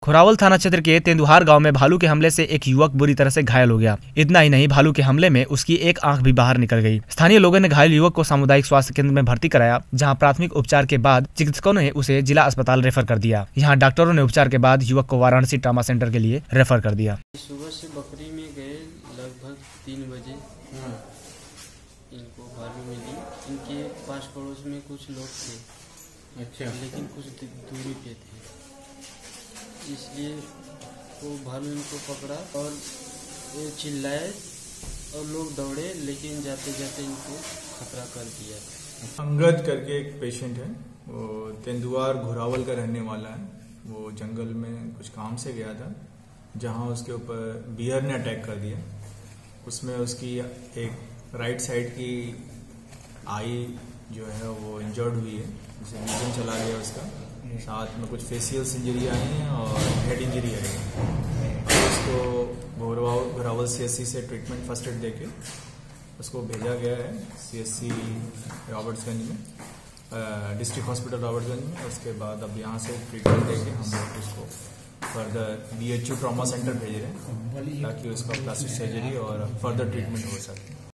खुरावल थाना क्षेत्र के तेंदुहार गांव में भालू के हमले से एक युवक बुरी तरह से घायल हो गया। इतना ही नहीं, भालू के हमले में उसकी एक आंख भी बाहर निकल गई। स्थानीय लोगों ने घायल युवक को सामुदायिक स्वास्थ्य केंद्र में भर्ती कराया, जहां प्राथमिक उपचार के बाद चिकित्सकों ने उसे जिला अस्पताल रेफर कर दिया। यहां डॉक्टरों ने उपचार के बाद युवक को वाराणसी ट्रॉमा सेंटर के लिए रेफर कर दिया। सुबह से बकरी में गए लगभग 3 बजे इनको भालू मिली। इनके पास पड़ोस में कुछ लोग थे, अच्छा, लेकिन कुछ दूरी पे थे, इसलिए वो भालू इनको पकड़ा और ये चिल्लाए और लोग दौड़े, लेकिन जाते जाते इनको खतरा कर दिया। अंगद करके एक पेशेंट है, वो तेंदुआर घुरावल का रहने वाला है। वो जंगल में कुछ काम से गया था, जहां उसके ऊपर बियर ने अटैक कर दिया। उसमें उसकी एक राइट साइड की आई जो है वो इंजर्ड हुई है, जिसे विजन चला गया उसका। साथ में कुछ फेशियल इंजरी आई हैं और हेड इंजरी आई है। उसको घुरावल CSC से ट्रीटमेंट फर्स्ट एड देके उसको भेजा गया है CSC रॉबर्ट्सगंज में, डिस्ट्रिक्ट हॉस्पिटल रॉबर्ट्सगंज में। उसके बाद अब यहाँ से ट्रीटमेंट देके हम लोग उसको फर्दर BHU ट्रॉमा सेंटर भेज रहे हैं, ताकि उसका प्लास्टिक सर्जरी और फर्दर ट्रीटमेंट हो सके।